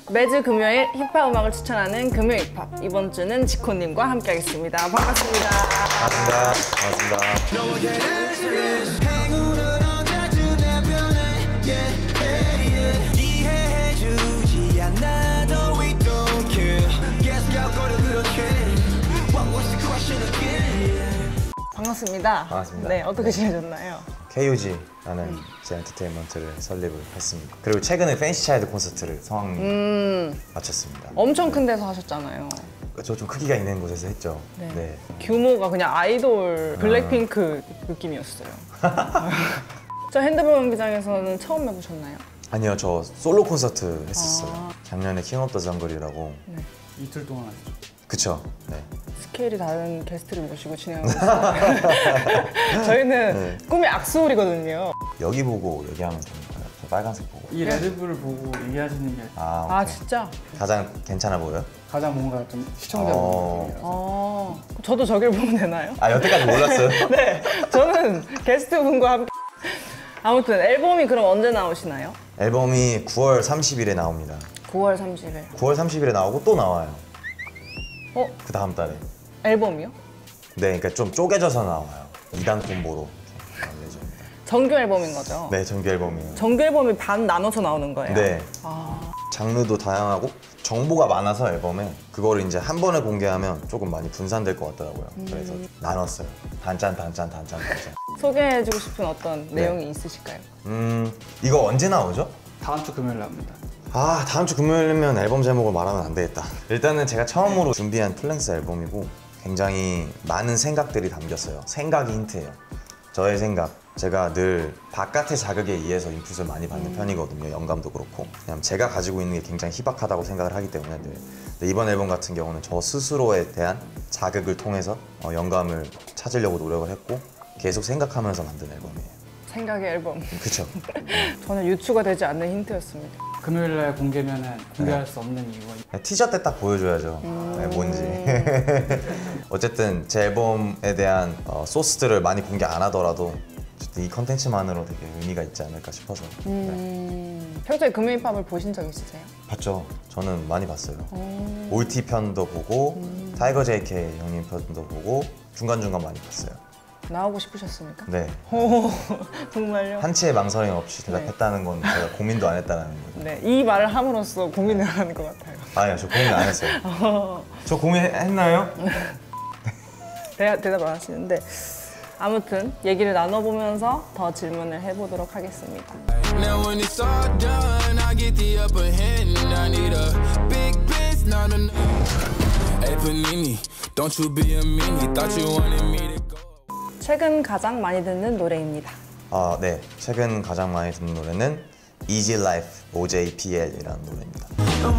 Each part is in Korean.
매주 금요일 힙합 음악을 추천하는 금요 힙합. 이번 주는 지코님과 함께하겠습니다. 반갑습니다. 반갑습니다. 반갑습니다. 반갑습니다. 네, 어떻게 지내셨나요? KUG라는 제 엔터테인먼트를 설립을 했습니다. 그리고 최근에 팬시 차일드 콘서트를 성황리에 마쳤습니다. 엄청 큰 데서 하셨잖아요. 저 좀 크기가 있는 곳에서 했죠. 네. 네. 규모가 그냥 아이돌 블랙핑크 느낌이었어요. 저 핸드볼 경기장에서는 처음 해보셨나요? 아니요, 저 솔로 콘서트 했었어요. 작년에 킹 오브 더 정글이라고. 네. 이틀 동안 하셨죠? 그쵸. 네. 스케일이 다른 게스트를 모시고 진행하고 있어요. 저희는 네. 꿈이 악수홀이거든요. 여기 보고 얘기하면 됩니까요? 저 빨간색 보고. 이 레드불을 보고 얘기하시는 게 아, 진짜? 가장 괜찮아 보여요? 가장 뭔가 좀 시청자분들이라서. 저도 저길 보면 되나요? 아, 여태까지 몰랐어요? 네, 저는 게스트분과 함께. 아무튼 앨범이 그럼 언제 나오시나요? 앨범이 9월 30일에 나옵니다. 9월 30일. 9월 30일에 나오고 또 나와요. 그 다음 달에. 앨범이요? 네, 그러니까 좀 쪼개져서 나와요. 2단 콤보로 나올 예정입니다. 정규 앨범인 거죠? 네, 정규 앨범이에요. 정규 앨범이 반 나눠서 나오는 거예요? 네. 장르도 다양하고 정보가 많아서 앨범에 그거를 이제 한 번에 공개하면 조금 많이 분산될 것 같더라고요. 그래서 나눴어요. 단짠. 소개해주고 싶은 어떤 네. 내용이 있으실까요? 이거 언제 나오죠? 다음 주 금요일 나옵니다. 아, 다음 주 금요일이면 앨범 제목을 말하면 안 되겠다. 일단은 제가 처음으로 준비한 플랭스 앨범이고 굉장히 많은 생각들이 담겼어요. 생각이 힌트예요. 저의 생각. 제가 늘 바깥의 자극에 의해서 인풋을 많이 받는 편이거든요. 영감도 그렇고. 그냥 제가 가지고 있는 게 굉장히 희박하다고 생각을 하기 때문에 늘. 근데 이번 앨범 같은 경우는 저 스스로에 대한 자극을 통해서 영감을 찾으려고 노력을 했고 계속 생각하면서 만든 앨범이에요. 생각의 앨범. 그쵸? 저는 유추가 되지 않는 힌트였습니다. 금요일 날 공개면은 공개할 수 없는 이유가 티저 때 딱 보여줘야죠. 네, 뭔지. 어쨌든 제 앨범에 대한 소스들을 많이 공개 안 하더라도 어쨌든 이 컨텐츠만으로 되게 의미가 있지 않을까 싶어서. 네. 평소에 금요 힙합을 보신 적 있으세요? 봤죠. 저는 많이 봤어요. 올티 편도 보고 타이거 JK 형님 편도 보고 중간중간 많이 봤어요. 나오고 싶으셨습니까? 네. 오, 정말요? 한치의 망설임 없이 대답했다는 건 제가 고민도 안 했다는 거죠. 네, 이 말을 함으로써 고민을 하는 것 같아요. 아니요, 저 고민 안 했어요. 저 고민했나요? 대답 안 하시는데 아무튼 얘기를 나눠보면서 더 질문을 해보도록 하겠습니다. Now when it's all done, I get the upper hand. I need a big bitch, not a. Hey Panini, don't you be a meanie. Thought you wanted me to go. 최근 가장 많이 듣는 노래입니다. 아, 네. 최근 가장 많이 듣는 노래는 Easy Life OJPL이라는 노래입니다.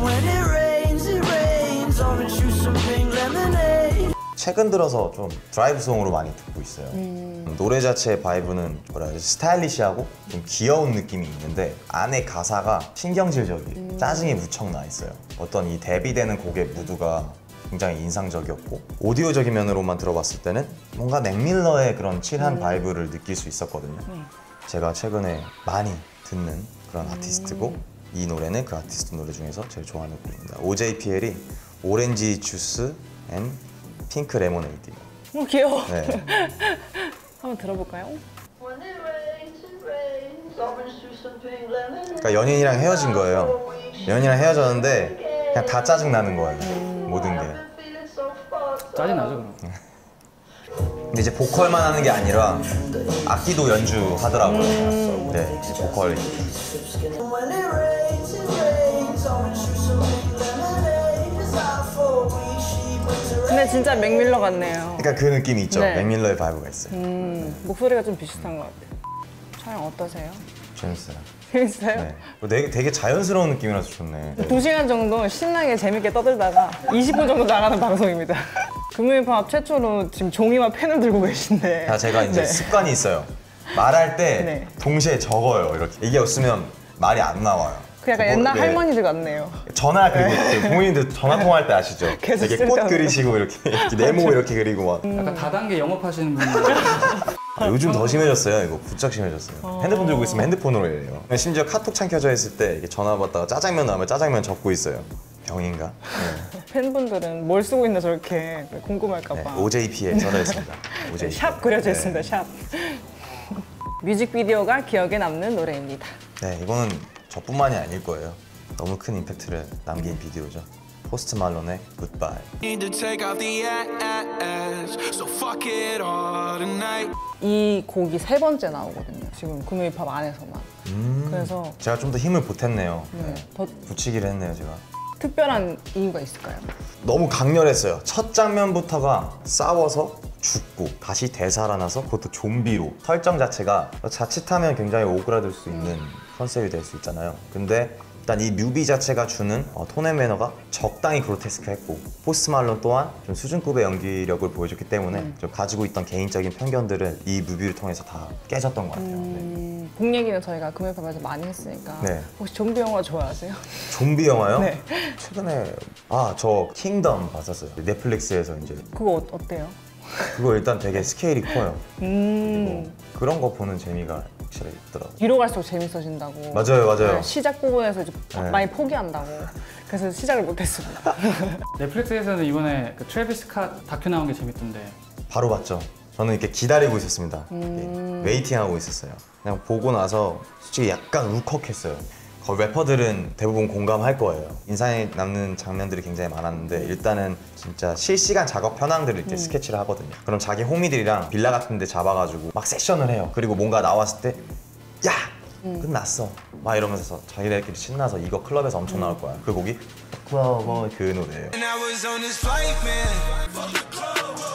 최근 들어서 좀 드라이브송으로 많이 듣고 있어요. 노래 자체의 바이브는 뭐라 해야지 스타일리시하고 좀 귀여운 느낌이 있는데 안에 가사가 신경질적이에요. 짜증이 무척 나 있어요. 어떤 이 데뷔되는 곡의 무드가 굉장히 인상적이었고 오디오적인 면으로만 들어봤을 때는 뭔가 맥밀러의 그런 칠한 바이브를 느낄 수 있었거든요. 제가 최근에 많이 듣는 그런 아티스트고 이 노래는 그 아티스트 노래 중에서 제일 좋아하는 곡입니다. OJPL이 오렌지 주스 앤 핑크 레모네이드. 귀여워. 네. 한번 들어볼까요? 그러니까 연인이랑 헤어진 거예요. 연인이랑 헤어졌는데 그냥 다 짜증나는 거예요. 모든 게. 짜증나죠 그럼? 근데 이제 보컬만 하는 게 아니라 악기도 연주하더라고요. 네, 보컬. 근데 진짜 맥밀러 같네요. 그러니까 그 느낌이 있죠. 네. 맥밀러의 바이브가 있어요. 목소리가 좀 비슷한 것 같아요. 촬영 어떠세요? 재밌어요. 재밌어요? 네. 되게 자연스러운 느낌이라서 좋네. 2시간 정도 신나게 재밌게 떠들다가 20분 정도 나가는 방송입니다. 금요일팝 최초로 지금 종이와 펜을 들고 계신데 제가 이제 네. 습관이 있어요. 말할 때 네. 동시에 적어요. 이렇게. 이게 없으면 말이 안 나와요. 그 약간 옛날 네. 할머니들 같네요. 전화 그리고 그 부모님들 전화 통화할 때 아시죠? 계속 이렇게 꽃 쓸데없는 그리시고 이렇게 네모 이렇게 그리고 막 약간 다단계 영업하시는 분들 요즘 더 심해졌어요. 이거 부쩍 심해졌어요. 핸드폰 들고 있으면 핸드폰으로 해요. 심지어 카톡 창 켜져 있을 때 이렇게 전화 받다가 짜장면 나오면 짜장면 적고 있어요. 병인가? 네. 팬분들은 뭘 쓰고 있나 저렇게 궁금할까봐. 네, OJP에 써져 있습니다. OJP. 샵 그려져 있습니다. 샵. 뮤직비디오가 기억에 남는 노래입니다. 네, 이거는 저뿐만이 아닐 거예요. 너무 큰 임팩트를 남긴 비디오죠. 포스트 말론의 굿바이. Need to take out the ash, so fuck it all tonight. 이 곡이 3번째 나오거든요. 지금 금요일 팝 안에서만. 그래서 제가 좀 더 힘을 보탰네요. 네, 더 붙이기를 했네요, 제가. 특별한 이유가 있을까요? 너무 강렬했어요. 첫 장면부터가 싸워서 죽고 다시 되살아나서 그것도 좀비로 설정 자체가 자칫하면 굉장히 오그라들 수 있는 컨셉이 될 수 있잖아요. 근데 일단 이 뮤비 자체가 주는 톤 앤 매너가 적당히 그로테스크했고 포스트 말론 또한 좀 수준급의 연기력을 보여줬기 때문에 좀 가지고 있던 개인적인 편견들은 이 뮤비를 통해서 다 깨졌던 것 같아요. 네. 복 얘기는 저희가 금요일 팝에서 많이 했으니까 네. 혹시 좀비 영화 좋아하세요? 좀비 영화요? 네. 최근에 저 킹덤 봤었어요. 넷플릭스에서 이제 그거 어때요? 그거 일단 되게 스케일이 커요. 그리고 그런 거 보는 재미가 확실히 있더라고요. 뒤로 갈수록 재밌어진다고. 맞아요. 네, 시작 부분에서 이제 네. 많이 포기한다고. 그래서 시작을 못했습니다. 넷플릭스에서는 이번에 그 트래비스 스캇 다큐 나온 게 재밌던데 바로 봤죠. 저는 이렇게 기다리고 있었습니다. 이렇게 웨이팅하고 있었어요. 그냥 보고 나서 솔직히 약간 울컥했어요. 거의 래퍼들은 대부분 공감할 거예요. 인상에 남는 장면들이 굉장히 많았는데 일단은 진짜 실시간 작업 현황들을 이렇게 스케치를 하거든요. 그럼 자기 호미들이랑 빌라 같은 데 잡아가지고 막 세션을 해요. 그리고 뭔가 나왔을 때 야! 끝났어. 막 이러면서 자기네들끼리 신나서 이거 클럽에서 엄청 나올 거야. 그 곡이 그 노래예요. And I was on this flight, man.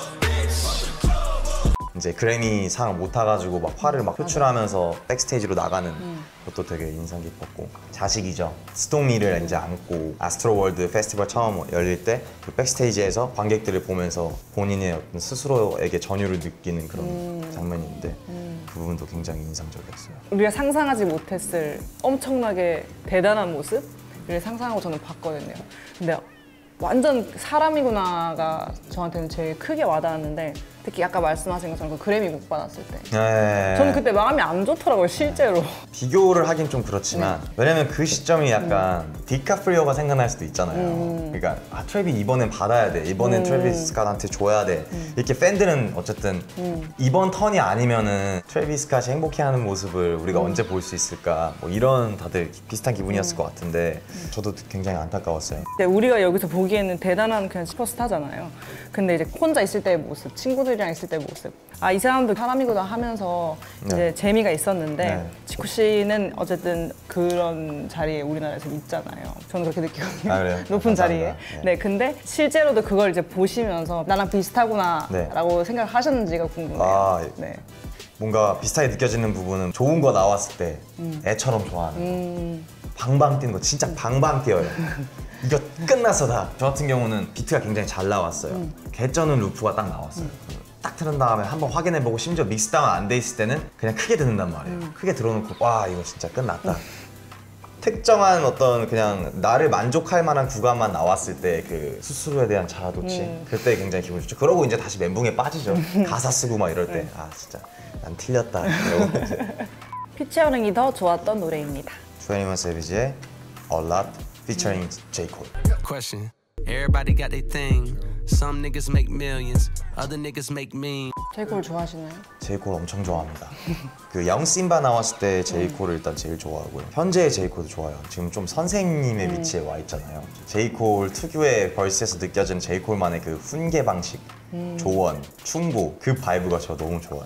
이제 그래미 상 못 타가지고 막 화를 막 표출하면서 백스테이지로 나가는 것도 되게 인상 깊었고 자식이죠. 스토미를 이제 안고 아스트로월드 페스티벌 처음 열릴 때 그 백스테이지에서 관객들을 보면서 본인의 어떤 스스로에게 전율을 느끼는 그런 장면인데 그 부분도 굉장히 인상적이었어요. 우리가 상상하지 못했을 엄청나게 대단한 모습을 상상하고 저는 봤거든요. 근데 완전 사람이구나가 저한테는 제일 크게 와닿았는데 특히 아까 말씀하신 것처럼 그 그래미 못 받았을 때 네. 저는 그때 마음이 안 좋더라고요, 실제로. 비교를 하긴 좀 그렇지만 왜냐면 그 시점이 약간 디카프리오가 생각날 수도 있잖아요. 그러니까 트래비 이번엔 받아야 돼. 이번엔 트래비스 스캇한테 줘야 돼. 이렇게 팬들은 어쨌든 이번 턴이 아니면은 트래비스 스캇이 행복해하는 모습을 우리가 언제 볼 수 있을까 뭐 이런 다들 비슷한 기분이었을 것 같은데 저도 굉장히 안타까웠어요. 근데 우리가 여기서 보기에는 대단한 그냥 슈퍼스타잖아요. 근데 이제 혼자 있을 때의 모습, 친구들이랑 있을 때의 모습. 이 사람도 사람이구나 하면서 이제 네. 재미가 있었는데 네. 지쿠 씨는 어쨌든 그런 자리에 우리나라에서 있잖아요. 저는 그렇게 느끼거든요. 아, 그래요? 높은 자리에. 감사합니다. 네, 근데 실제로도 그걸 이제 보시면서 나랑 비슷하구나라고 생각을 하셨는지가 궁금해요. 네. 뭔가 비슷하게 느껴지는 부분은 좋은 거 나왔을 때 애처럼 좋아하는 거. 방방 뛰는 거 진짜 방방 뛰어요. 이거 끝났어 다. 저 같은 경우는 비트가 굉장히 잘 나왔어요. 개쩌는 루프가 딱 나왔어요. 딱 틀은 다음에 한번 확인해보고 심지어 믹스다운 안 돼 있을 때는 그냥 크게 듣는단 말이에요. 크게 들어놓고 와 이거 진짜 끝났다. 특정한 어떤 그냥 나를 만족할 만한 구간만 나왔을 때 그 스스로에 대한 자아도취 그때 굉장히 기분 좋죠. 그러고 이제 다시 멘붕에 빠지죠. 가사 쓰고 막 이럴 때 아 진짜 난 틀렸다. 이러고 이제 피처링이 더 좋았던 노래입니다. 21 Savage의 A Lot featuring J. Cole. Question. Everybody got their thing. Some niggas make millions, other niggas make mean. 제이콜 좋아하시나요? J. Cole 엄청 좋아합니다. 그 영심바 나왔을 때 J. Cole을 일단 제일 좋아하고요. 현재의 J. Cole도 좋아요. 지금 좀 선생님의 위치에 와 있잖아요. J. Cole 특유의 벌스에서 느껴지는 J. Cole만의 그 훈계 방식, 조언, 충고 그 바이브가 저 너무 좋아요.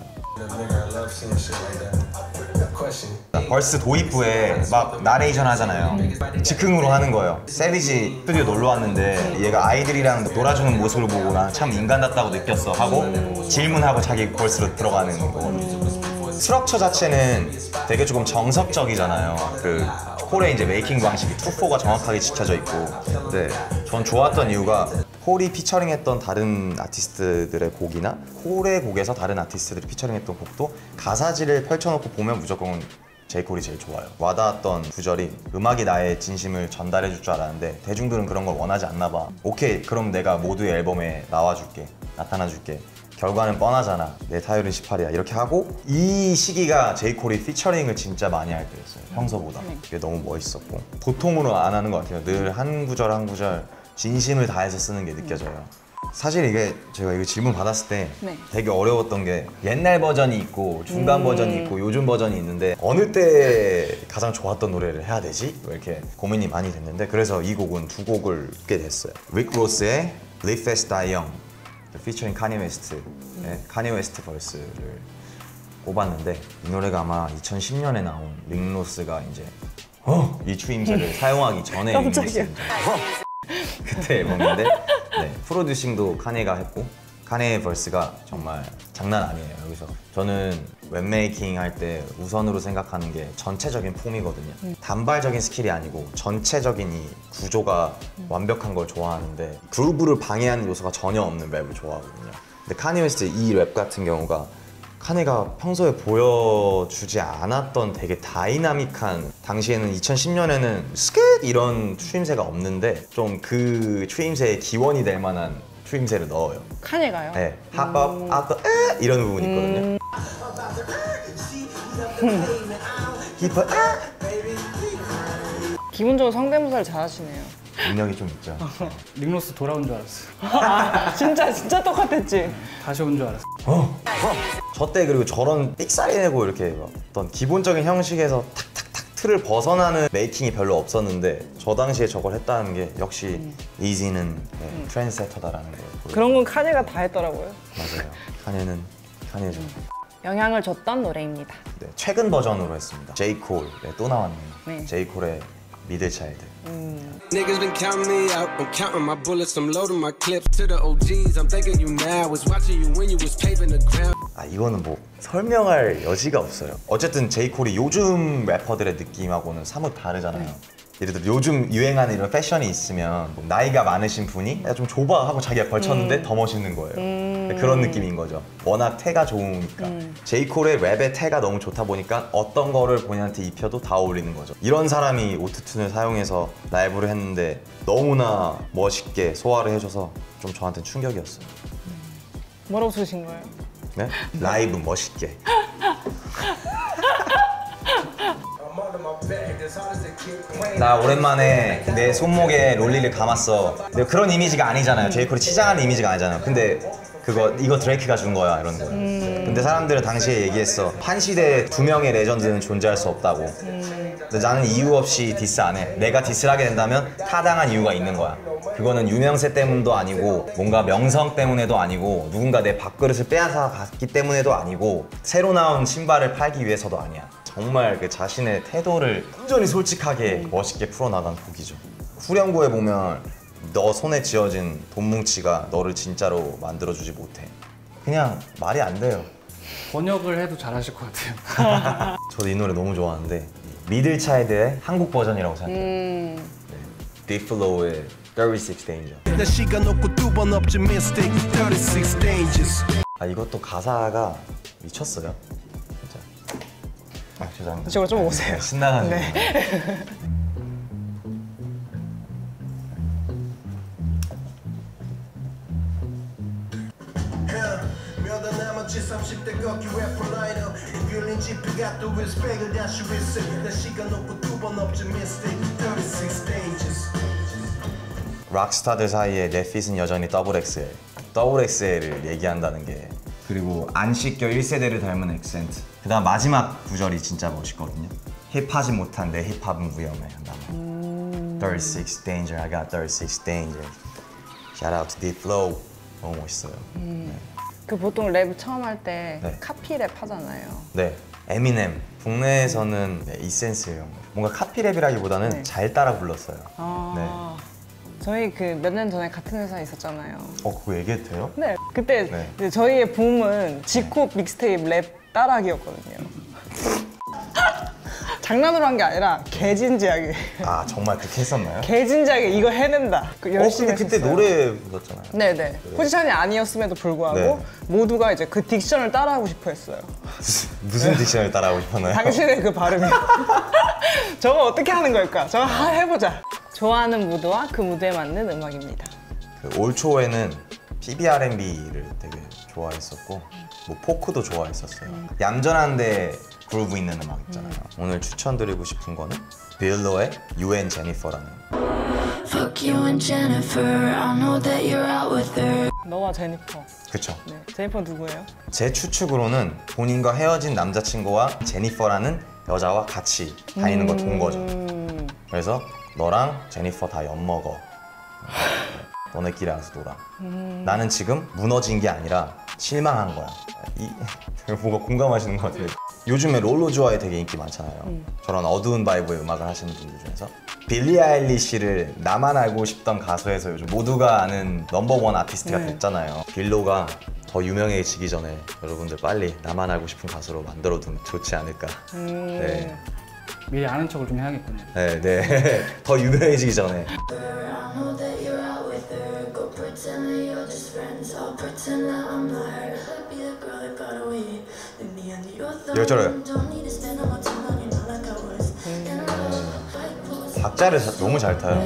벌스 도입부에 막 나레이션 하잖아요. 즉흥으로 하는 거예요. 세비지 스튜디오 놀러 왔는데 얘가 아이들이랑 놀아주는 모습을 보고 난 참 인간답다고 느꼈어 하고 질문하고 자기 벌스로 들어가는 거거든요. 스트럭처 자체는 되게 조금 정석적이잖아요. 그 콜의 이제 메이킹 방식이 2-4가 정확하게 지켜져 있고 근데 전 좋았던 이유가 콜이 피처링했던 다른 아티스트들의 곡이나 콜의 곡에서 다른 아티스트들이 피처링했던 곡도 가사지를 펼쳐놓고 보면 무조건 제이콜이 제일 좋아요. 와닿았던 구절이 음악이 나의 진심을 전달해 줄 줄 알았는데 대중들은 그런 걸 원하지 않나 봐. 오케이, 그럼 내가 모두의 앨범에 나와줄게, 나타나줄게. 결과는 뻔하잖아. 내 타율은 18이야. 이렇게 하고 이 시기가 제이콜이 피처링을 진짜 많이 할 때였어요. 평소보다. 그게 너무 멋있었고 보통으로 안 하는 것 같아요. 늘 한 구절 한 구절 진심을 다해서 쓰는 게 느껴져요. 사실 이게 제가 이거 질문 받았을 때 되게 어려웠던 게 옛날 버전이 있고 중간 버전이 있고 요즘 버전이 있는데 어느 때 가장 좋았던 노래를 해야 되지? 이렇게 고민이 많이 됐는데 그래서 이 곡은 두 곡을 듣게 됐어요. 릭 로스의 Live Fast Die Young 피처링 카니 웨스트의 카니 웨스트 벌스를 꼽았는데 이 노래가 아마 2010년에 나온 릭 로스가 이제 이 추임새를 사용하기 전에 깜짝이야. 그때 앨범인데 프로듀싱도 카니가 했고 카니의 벌스가 정말 장난 아니에요. 여기서 저는 웹메이킹 할 때 우선으로 생각하는 게 전체적인 폼이거든요. 단발적인 스킬이 아니고 전체적인 이 구조가 완벽한 걸 좋아하는데 그루브를 방해하는 요소가 전혀 없는 랩을 좋아하거든요. 근데 카니 웨스트 이 랩 같은 경우가 카니가 평소에 보여주지 않았던 되게 다이나믹한, 당시에는 2010년에는 스켓 이런 추임새가 없는데 좀 그 추임새의 기원이 될 만한 추임새를 넣어요. 카니가요? 네, 핫밥, 아까 이런 부분이 있거든요. 히퍼 기본적으로 성대모사를 잘하시네요. 능력이 좀 있죠. 릭로스 돌아온 줄 알았어. 진짜 똑같았지? 다시 온 줄 알았어. 저 때 그리고 저런 삑사리 내고 이렇게 어떤 기본적인 형식에서 탁탁탁 틀을 벗어나는 메이킹이 별로 없었는데 저 당시에 저걸 했다는 게 역시 이지는 트렌드세터다라는 거예요. 그런 건 카니가 다 했더라고요. 맞아요. 카니는 카니죠. 영향을 줬던 노래입니다. 네, 최근 버전으로 했습니다. 제이콜 또 나왔네요. 네. 제이콜의 미들 차일드. Niggas been counting me out. I'm counting my bullets. I'm loading my clips to the OGs. I'm thinking you now. Was watching you when you was paving the ground. 아 이거는 뭐 설명할 여지가 없어요. 어쨌든 제이콜이 요즘 래퍼들의 느낌하고는 사뭇 다르잖아요. 예를 들어 요즘 유행하는 이런 패션이 있으면 뭐 나이가 많으신 분이 야 좀 좁아 하고 자기가 걸쳤는데 더 멋있는 거예요. 그런 느낌인 거죠. 워낙 태가 좋으니까. 제이콜의 랩의 태가 너무 좋다 보니까 어떤 거를 본인한테 입혀도 다 어울리는 거죠. 이런 사람이 오토튠을 사용해서 라이브를 했는데 너무나 멋있게 소화를 해줘서 좀 저한테 충격이었어요. 뭐라고 쓰신 거예요? 네? 라이브 멋있게. 나 오랜만에 내 손목에 롤리를 감았어. 근데 그런 이미지가 아니잖아요. 제이콜이 치장하는 이미지가 아니잖아요. 근데 이거 드레이크가 준 거야 이런 거예요. 근데 사람들은 당시에 얘기했어. 한 시대에 두 명의 레전드는 존재할 수 없다고. 근데 나는 이유 없이 디스 안 해. 내가 디스를 하게 된다면 타당한 이유가 있는 거야. 그거는 유명세 때문도 아니고 뭔가 명성 때문에도 아니고 누군가 내 밥그릇을 빼앗아 갔기 때문에도 아니고 새로 나온 신발을 팔기 위해서도 아니야. 정말 그 자신의 태도를 완전히 솔직하게 멋있게 풀어나간 곡이죠. 후렴구에 보면 너 손에 쥐어진 돈 뭉치가 너를 진짜로 만들어주지 못해. 그냥 말이 안 돼요. 번역을 해도 잘하실 것 같아요. 저도 이 노래 너무 좋아하는데 미들 차일드의 한국 버전이라고 생각해요. 디플로우의 36 Danger. 내 시간 없고 두 번 optimistic 36 dangers. 아 이것도 가사가 미쳤어요. 진짜. 아 죄송합니다. 이쪽으로 좀 오세요. 네, 신나가지고. 네. 나머지 30대 꺾기 래퍼 라이너 이끌린 지피가 또 리스펙을 다시 리셋 내 시간 없고 두 번 optimistic 36 dangers. 락스타들 사이에 내 핏은 여전히 XXL. XXL을 얘기한다는 게, 그리고 안 씻겨 1세대를 닮은 액센트. 그 다음 마지막 구절이 진짜 멋있거든요. 힙하지 못한 내 힙합은 위험해. 36 danger, I got 36 danger. Shout out to D-Flow. 너무 멋있어요. 그 보통 랩 처음 할 때 네. 카피랩 하잖아요. 네, 에미넴. 국내에서는 이센스 형. 뭔가 카피랩이라기보다는 네. 잘 따라 불렀어요. 저희 그 몇 년 전에 같은 회사에 있었잖아요. 그거 얘기해도 돼요? 네, 그때 네. 이제 저희의 붐은 지코 믹스테이프 랩 따라하기였거든요. 장난으로 한 게 아니라 개진지하게. 아 정말 그렇게 했었나요? 개진지하게 이거 해낸다. 열심히 근데 그때 했었어요. 노래 불렀잖아요. 네네. 포지션이 아니었음에도 불구하고 네. 모두가 이제 그 딕션을 따라하고 싶어 했어요. 무슨 딕션을 따라하고 싶었나요? 당신의 그 발음이. 저거 어떻게 하는 걸까? 저거 해보자. 좋아하는 무드와 그 무드에 맞는 음악입니다. 그 올 초에는 PBR&B를 되게 좋아했었고 뭐 포크도 좋아했었어요. 얌전한데 그루브 있는 음악 있잖아요. 오늘 추천드리고 싶은 거는 빌로의 You and Jennifer라는. Fuck you and Jennifer. I know that you're out with her. 너와 제니퍼. 그쵸? 네. 제니퍼 누구예요? 제 추측으로는 본인과 헤어진 남자친구와 제니퍼라는 여자와 같이 다니는 걸 본 거죠. 그래서 너랑 제니퍼 다 엿먹어. 너네끼리 알아서 놀아. 나는 지금 무너진 게 아니라 실망한 거야. 뭔가 공감하시는 것 같은데 요즘에 롤로 좋아해 되게 인기 많잖아요. 저런 어두운 바이브의 음악을 하시는 분들 중에서 빌리 아일리시를 나만 알고 싶던 가수에서 요즘 모두가 아는 넘버원 아티스트가 됐잖아요. 빌로가 더 유명해지기 전에 여러분들 빨리 나만 알고 싶은 가수로 만들어두면 좋지 않을까. 네. 미리 아는 척을 좀 해야겠군요. 네, 네. 더 유명해지기 전에. I know that you're out with her. Go pretend that you're just friends. I'll pretend that I'm not her. I'll be the girl that got away. In the end, you're the one. Don't need to spend all my time on you, not like I was. In love, 박자를 너무 잘 타요.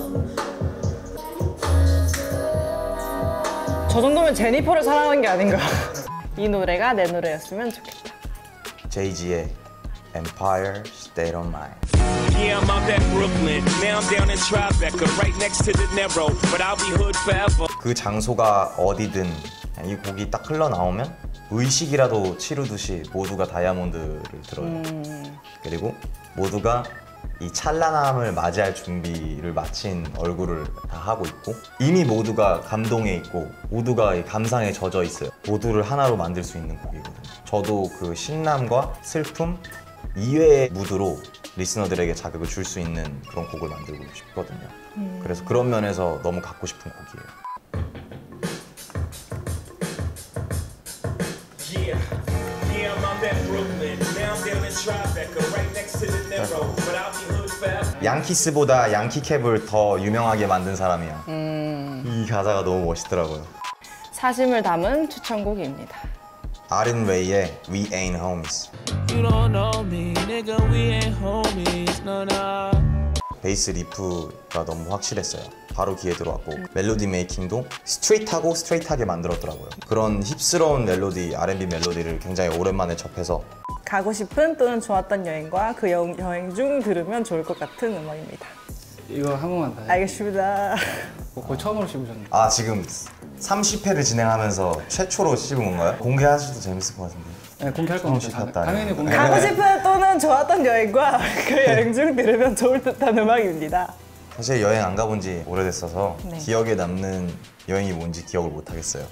저 정도면 제니퍼를 사랑하는 게 아닌가. 이 노래가 내 노래였으면 좋겠다. 제이지의 Empire State of Mind. Yeah, I'm out at Brooklyn. Now I'm down in Tribeca, right next to the Narrow. But I'll be hood forever. 그 장소가 어디든 이 곡이 딱 흘러나오면 의식이라도 치르듯이 모두가 다이아몬드를 들어요. 그리고 모두가 이 찬란함을 맞이할 준비를 마친 얼굴을 다 하고 있고 이미 모두가 감동에 있고 모두가 이 감상에 젖어 있어요. 모두를 하나로 만들 수 있는 곡이거든요. 저도 그 신남과 슬픔 이외의 무드로 리스너들에게 자극을 줄 수 있는 그런 곡을 만들고 싶거든요. 그래서 그런 면에서 너무 갖고 싶은 곡이에요. Yeah, yeah, I'm out at Brooklyn. Now I'm down in Tribeca, right next to the Narrow. But I'll be hood forever. 양키스보다 양키캡을 더 유명하게 만든 사람이야. 이 가사가 너무 멋있더라고요. 사심을 담은 추천곡입니다. 아린 웨이의 We Ain't Homies. You don't know me, nigga, we ain't homies, no, no. 베이스 리프가 너무 확실했어요. 바로 귀에 들어왔고 멜로디 메이킹도 스트레이트하고 스트레이트하게 만들었더라고요. 그런 힙스러운 멜로디, R&B 멜로디를 굉장히 오랜만에 접해서 가고 싶은 또는 좋았던 여행과 그 여행 중 들으면 좋을 것 같은 음악입니다. 이거 한 번만 더 해요. 알겠습니다. 거의 처음으로 씹으셨네요. 아 지금 30회를 진행하면서 최초로 씹은 건가요? 공개하셔도 재밌을 것 같은데. 네, 공개할 겁니다. 씹었다. 당연히 공개. 가고 싶은 또는 좋았던 여행과 그 여행 중 들으면 좋을 듯한 음악입니다. 사실 여행 안 가본 지 오래됐어서 네. 기억에 남는 여행이 뭔지 기억을 못 하겠어요.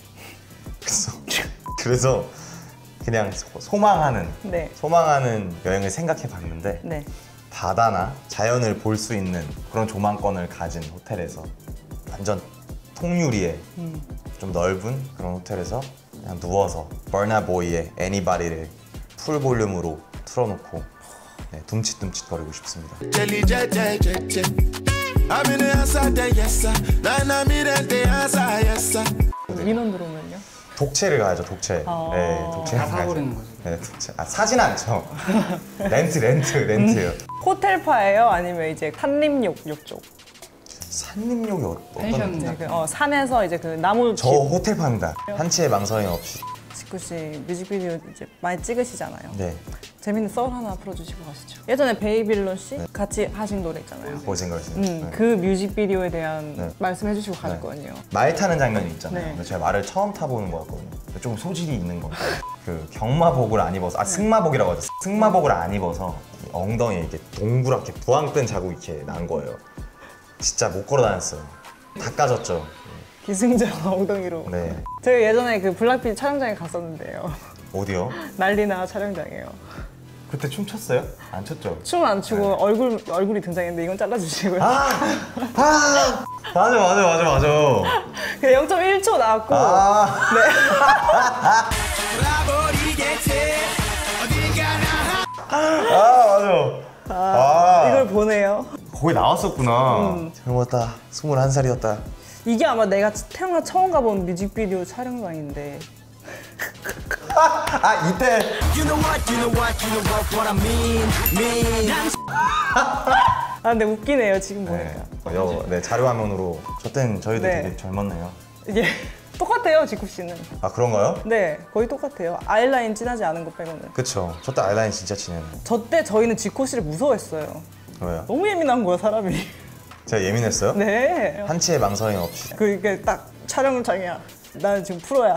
그래서 그냥 소망하는 여행을 생각해 봤는데 네. 바다나 자연을 볼 수 있는 그런 조망권을 가진 호텔에서 완전 통유리에 좀 넓은 그런 호텔에서 그냥 누워서 버나 보이의 Anybody를 풀 볼륨으로 틀어놓고 둠칫둠칫 거리고 싶습니다. 민원 들어오면요? 독채를 가야죠, 독채. 네, 독채 다 사버리는 거죠. 네, 독채. 아, 사진 않죠. 렌트요. 호텔파예요? 아니면 이제 산림욕 쪽? 산림욕이 펜션. 어떤? 그, 산에서 이제 그 나무 저 호텔파입니다. 한치의 망설임 없이. 직구 씨 뮤직비디오 이제 많이 찍으시잖아요. 네, 재밌는 썰 하나 풀어주시고 가시죠. 예전에 베이빌론 씨 같이 하신 노래 있잖아요. 뭐 생각하시나요? 그 뮤직비디오에 대한 네. 말씀해 주시고 가실 거거든요. 말 타는 장면이 있잖아요. 네. 근데 제가 말을 처음 타보는 거였거든요. 좀 소질이 있는 거. 그 경마복을 안 입어서, 승마복이라고 하죠. 승마복을 안 입어서 이 엉덩이에 이렇게 동그랗게 부항 뜬 자국이 이렇게 난 거예요. 진짜 못 걸어 다녔어요. 다 까졌죠. 기승전 엉덩이로. 네. 제가 예전에 그 블락비 촬영장에 갔었는데요. 어디요? 난리나 촬영장이에요. 그때 춤췄어요? 안 췄죠? 춤 안 추고 얼굴이 등장했는데 이건 잘라주시고요. 맞아. 그냥 0.1초 나왔고. 맞아. 이걸 보네요. 거기 나왔었구나. 젊었다. 21살이었다. 이게 아마 내가 태어나 처음 가본 뮤직비디오 촬영장인데. 아 이때 아 근데 웃기네요 지금 네, 보니까. 네 자료 화면으로 저 때는 저희도 네. 되게 젊었네요. 이게 똑같아요 지쿠 씨는. 아 그런가요? 네 거의 똑같아요. 아이라인 진하지 않은 것 빼고는. 그쵸. 저 때 아이라인 진짜 진해요. 저 때 저희는 지쿠 씨를 무서워했어요. 왜요? 너무 예민한 거야 사람이. 제가 예민했어요? 네. 한치의 망설임 없이. 그게 딱 촬영장이야. 나는 지금 프로야.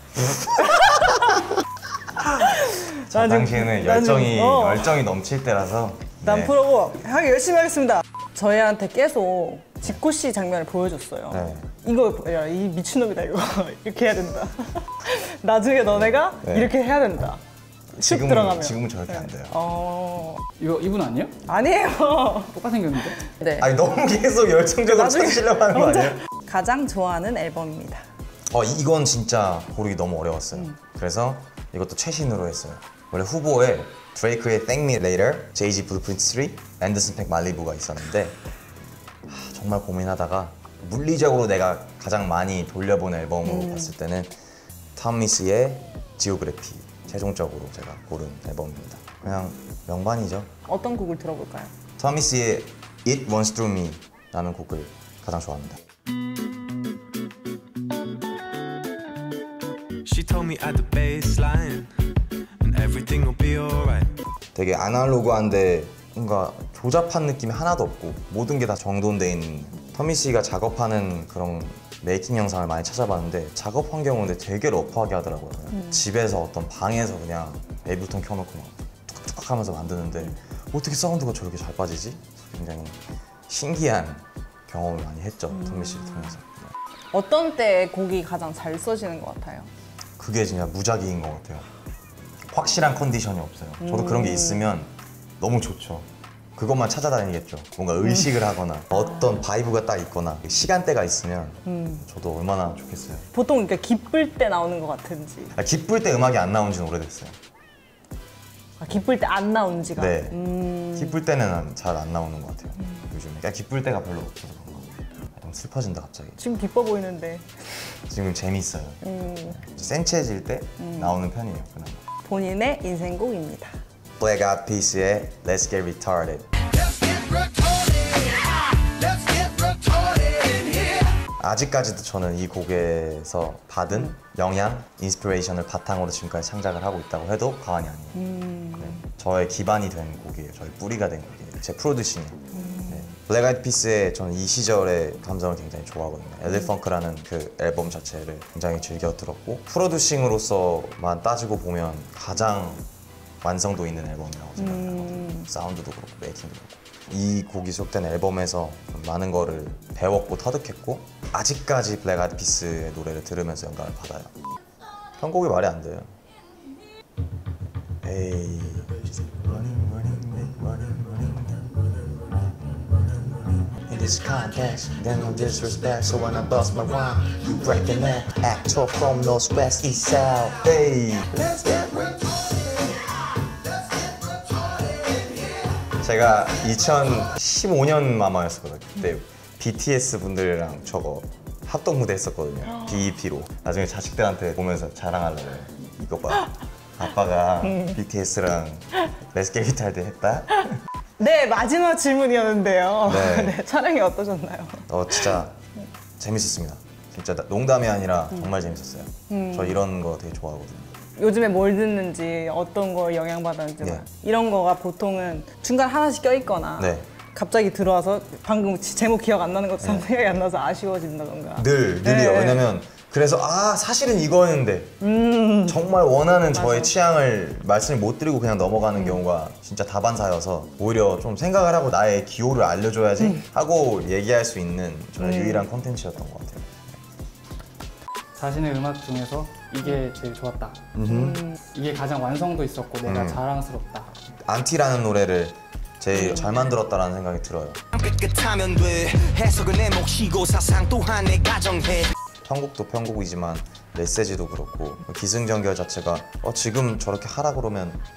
저 당시에는 열정이 넘칠 때라서. 난 네. 프로고 하기 열심히 하겠습니다. 저희한테 계속 지코 씨 장면을 보여줬어요. 네. 이거 야, 이 미친놈이다 이거 이렇게 해야 된다. 나중에 너네가 네. 이렇게 해야 된다. 슉 들어가면. 지금은 저렇게 안 돼요. 이분 아니에요? 아니에요. 똑같은 생겼는데? 네. 아니 너무 계속 열정적으로 찾으려고 하는 거 아니에요? 가장 좋아하는 앨범입니다. 이건 진짜 고르기 너무 어려웠어요. 그래서 이것도 최신으로 했어요. 원래 후보에 드레이크의 Thank Me Later, Jay-Z Blueprint 3, 앤더슨 팩 말리부가 있었는데 정말 고민하다가 물리적으로 내가 가장 많이 돌려본 앨범으로 봤을 때는 톰미스의 지오그래피 최종적으로 제가 고른 앨범입니다. 그냥 명반이죠. 어떤 곡을 들어볼까요? 톰미스의 It Runs Through Me 라는 곡을 가장 좋아합니다. She told me at the baseline and everything will be alright. 되게 아날로그한데 뭔가 조잡한 느낌이 하나도 없고 모든 게 다 정돈돼 있는 터미씨가 작업하는 그런 메이킹 영상을 많이 찾아봤는데 작업 환경은 근데 되게 러프하게 하더라고요. 집에서 어떤 방에서 그냥 에이블턴 켜놓고 막 툭툭툭 하면서 만드는데 어떻게 사운드가 저렇게 잘 빠지지? 굉장히 신기한 경험을 많이 했죠. 터미씨를 통해서. 어떤 때 곡이 가장 잘 써지는 것 같아요? 그게 진짜 무작위인 것 같아요. 확실한 컨디션이 없어요. 저도 그런 게 있으면 너무 좋죠. 그것만 찾아다니겠죠. 뭔가 의식을 하거나 어떤 바이브가 딱 있거나 시간대가 있으면 저도 얼마나 좋겠어요. 보통 이렇게 기쁠 때 나오는 것 같은지. 기쁠 때 음악이 안 나온 지는 오래됐어요. 기쁠 때 안 나온 지가? 네. 기쁠 때는 잘 안 나오는 것 같아요. 요즘에. 그러니까 기쁠 때가 별로 없어서 그런 거. 너무 슬퍼진다 갑자기. 지금 기뻐 보이는데. 지금 재밌어요. 센치해질 때 나오는 편이에요. 그나마. 본인의 인생곡입니다. Black Eyed Peas의 Let's Get Retarded. 아직까지도 저는 이 곡에서 받은 영향, 인스피레이션을 바탕으로 지금까지 창작을 하고 있다고 해도 과언이 아니에요. 네. 저의 기반이 된 곡이에요. 저의 뿌리가 된 곡이에요. 제 프로듀싱이에요. 네. 블랙 아이드 피스의 저는 이 시절의 감성을 굉장히 좋아하거든요. 엘리펑크라는 그 앨범 자체를 굉장히 즐겨 들었고 프로듀싱으로서만 따지고 보면 가장 완성도 있는 앨범이라고 생각해요. 사운드도 그렇고 메이킹도 그렇고 이 곡이 수록된 앨범에서 좀 많은 거를 배웠고 터득했고 아직까지 블랙 아이드 피스의 노래를 들으면서 영감을 받아요. 편곡이 말이 안 돼요. 에이 In this contest, then no disrespect. So when I bust my rhyme, you break the neck. Actor from Northwest East South. Hey. 제가 2015년 마마였었거든요. 그때 BTS 분들이랑 저거 합동 무대 했었거든요. BEP로. 나중에 자식들한테 보면서 자랑하려고 해요. 이거 봐. 아빠가 BTS랑 Let's Get Retarded 했다. 네, 마지막 질문이었는데요. 네. 네, 촬영이 어떠셨나요? 진짜 재밌었습니다. 진짜 농담이 아니라 정말 재밌었어요. 저 이런 거 되게 좋아하거든요. 요즘에 뭘 듣는지 어떤 걸 영향받았는지 네. 이런 거가 보통은 중간 하나씩 껴있거나 네. 갑자기 들어와서 방금 제목 기억 안 나는 것도 참 생각이 안 나서 아쉬워진다던가 늘이요. 네. 왜냐면 그래서 사실은 이거였는데 정말 원하는 저의 취향을 말씀을 못 드리고 그냥 넘어가는 경우가 진짜 다반사여서 오히려 좀 생각을 하고 나의 기호를 알려줘야지 하고 얘기할 수 있는 저는 유일한 콘텐츠였던 것 같아요. 자신의 음악 중에서 이게 제일 좋았다. 이게 가장 완성도 있었고 내가 자랑스럽다. 안티라는 노래를 제일 잘 만들었다라는 생각이 들어요. 깨끗하면 돼. 해석은 내 몫이고 사상 또한 내 가정해. 편곡도 편곡이지만 메시지도 그렇고 기승전결 자체가 지금 저렇게 하라 그러면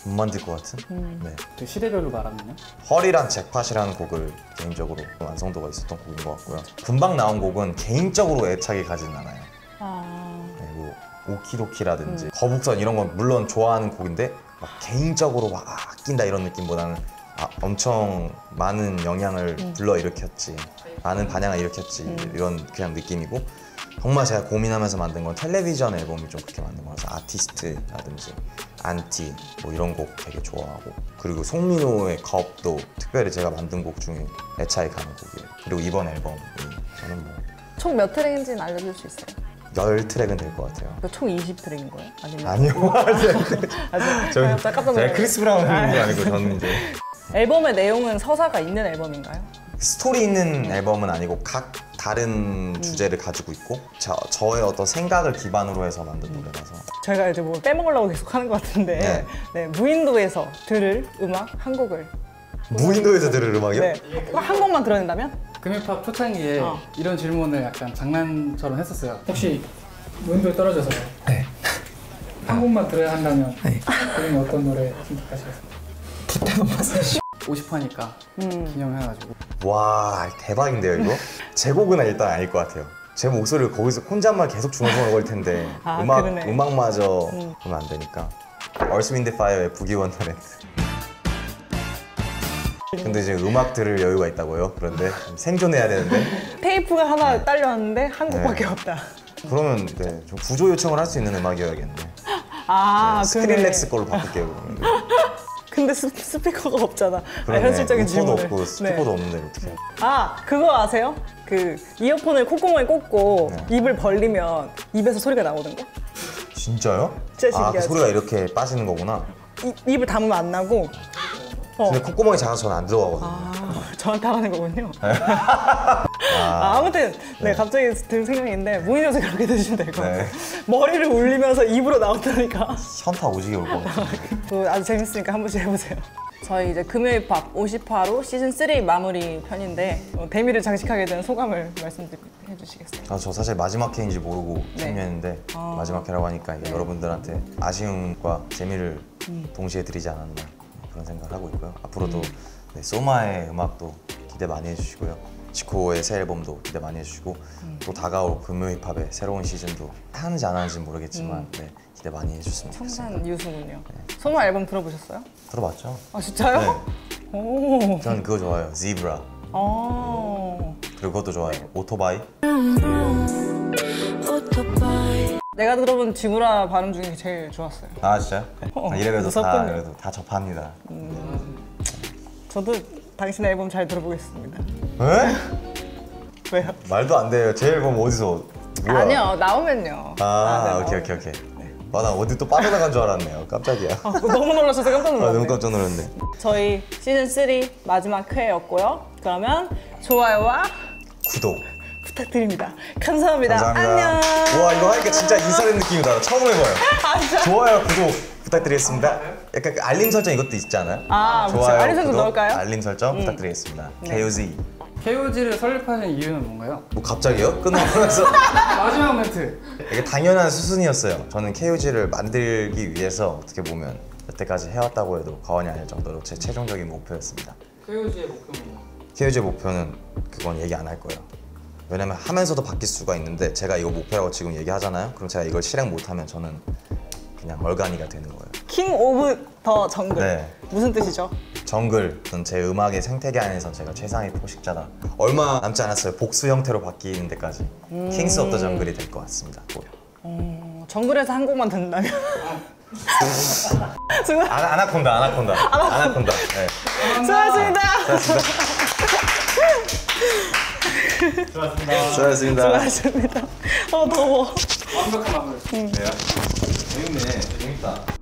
못 만들 것 같은? 네. 그 시대별로 말하면요? 헐이란 잭팟이라는 곡을 개인적으로 완성도가 있었던 곡인 것 같고요. 금방 나온 곡은 개인적으로 애착이 가진 않아요. 네, 뭐 오키도키라든지 거북선 이런 건 물론 좋아하는 곡인데 막 개인적으로 막 아낀다 이런 느낌보다는 엄청 많은 영향을 불러일으켰지, 많은 반향을 일으켰지 이런 그냥 느낌이고, 정말 제가 고민하면서 만든 건 텔레비전 앨범을 좀 그렇게 만든 거라서 아티스트라든지 안티 뭐 이런 곡 되게 좋아하고, 그리고 송민호의 겁도 특별히 제가 만든 곡 중에 애착이 가는 곡이에요. 그리고 이번 앨범이 저는 뭐 총 몇 트랙인지는 알려줄 수 있어요? 10트랙은 될 것 같아요. 그 총 20트랙인 거예요? 아니면 아니요. 깜짝 놀랐어요. 제가 크리스 브라운 하는 게 아니고 저는 이제 앨범의 내용은 서사가 있는 앨범인가요? 스토리 있는 앨범은 아니고 각 다른 주제를 가지고 있고 저의 어떤 생각을 기반으로 해서 만든 노래라서. 저희가 이제 뭐 빼먹으려고 계속 하는 것 같은데 네, 무인도에서 들을 음악 한 곡을. 무인도에서 들을 음악이요? 네. 한 곡만 들어낸다면? 금요팝 초창기에 이런 질문을 약간 장난처럼 했었어요. 혹시 무인도에 떨어져서 한 곡만 들어야 한다면 그러면 어떤 노래 선택하시겠어요? 부탁 50화니까 기념해가지고. 와 대박인데요 이거? 제 곡은 일단 아닐 것 같아요. 제 목소리를 거기서 혼잣말 계속 중얼중얼 거릴 텐데 음악마저 하면 안 되니까. Earth, Wind, Fire의 부기 원더랜드. 근데 이제 음악 들을 여유가 있다고요? 그런데 생존해야 되는데 테이프가 하나 딸려왔는데 한 곡밖에 없다. 그러면 네, 좀 구조 요청을 할 수 있는 음악이어야겠네. 스크린렉스 걸로 바꿀게요 그러면. 근데 스피커가 없잖아. 현실적인 질문을. 없고 스피커도 없는데 어떻게? 그거 아세요? 그 이어폰을 콧구멍에 꽂고 입을 벌리면 입에서 소리가 나오는 거? 진짜요? 진짜 신기하지? 그 소리가 이렇게 빠지는 거구나. 입을 담으면 안 나고. 근데 콧구멍이 작아서 저는 안 들어가거든요. 저한테 하라는 거군요. 아무튼 갑자기 든 생각인데 무인도에서 그렇게 드시면 될 것 같아요. 머리를 울리면서 입으로 나온다니까. 현타 오지게 올 것 같아요. 아주 재밌으니까 한 번씩 해보세요. 저희 이제 금요일 팝 50화로 시즌 3 마무리 편인데 데미를 장식하게 된 소감을 말씀해 주시겠어요? 저 사실 마지막 회인지 모르고 참여했는데 마지막 회라고 하니까 이제 여러분들한테 아쉬움과 재미를 동시에 드리지 않았나 그런 생각을 하고 있고요. 앞으로도 소마의 음악도 기대 많이 해주시고요. 지코의 새 앨범도 기대 많이 해주시고 또 다가올 금요 힙합의 새로운 시즌도 하는지 안 하는지 모르겠지만 기대 많이 해주셨으면 좋겠습니다. 청산 유수군요. 소마 앨범 들어보셨어요? 들어봤죠. 진짜요? 네. 오. 저는 그거 좋아요. Zebra. 그리고 그것도 좋아요. 오토바이. 내가 들어본 지브라 발음 중에 제일 좋았어요. 진짜요? 이래봬도 다 접합니다. 저도 당신 앨범 잘 들어보겠습니다. 왜? 왜요? 말도 안 돼요. 제 앨범 어디서? 뭐야? 아니요, 나오면요. 오케이. 나 어디 또 빠져나간 줄 알았네요. 깜짝이야. 너무 놀라셔서 깜짝 놀랐네. 너무 깜짝 놀랐네. 저희 시즌 3 마지막 회였고요. 그러면 좋아요와 구독 부탁드립니다. 감사합니다. 감사합니다. 안녕. 와 이거 하니까 진짜 인사된 느낌이다. 처음 해봐요. 좋아요, 구독 부탁드리겠습니다. 약간 그 알림 설정 이것도 있지 않아요? 좋아요. 알림 설정 넣을까요? 알림 설정 부탁드리겠습니다. KOZ. KOZ를 설립하신 이유는 뭔가요? 뭐 갑자기요? 끝나면서 마지막 멘트. 이게 당연한 수순이었어요. 저는 KOZ를 만들기 위해서 어떻게 보면 여태까지 해왔다고 해도 과언이 아닐 정도로 제 최종적인 목표였습니다. KOZ의 목표는? KOZ의 목표는 그건 얘기 안 할 거예요. 왜냐면 하면서도 바뀔 수가 있는데 제가 이거 목표라고 지금 얘기하잖아요. 그럼 제가 이걸 실행 못하면 저는 그냥 얼간이가 되는 거예요. 킹 오브 더 정글. 무슨 뜻이죠? 정글은 제 음악의 생태계 안에서 제가 최상의 포식자다. 얼마 남지 않았어요. 복수 형태로 바뀌는 데까지 킹스 오브 더 정글이 될 것 같습니다. 정글에서 한 곡만 듣는다면? 아나콘다. 네. 수고하셨습니다. 수고하셨습니다. 더워. 완벽한 마무리. 재밌네. 재밌다.